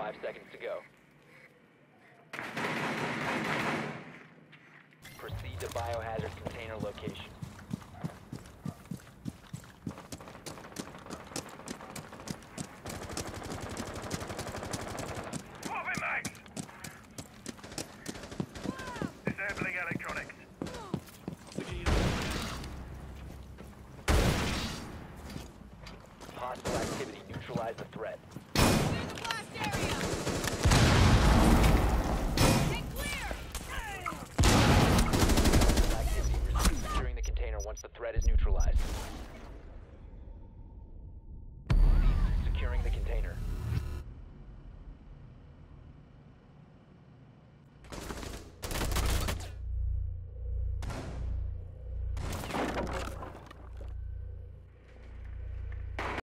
5 seconds to go. Proceed to biohazard container location. Swapping mags! Disabling electronics. Hostile activity. Neutralize the threat. Clear the blast area! Get clear! Activity. Resume securing the container once the threat is neutralized.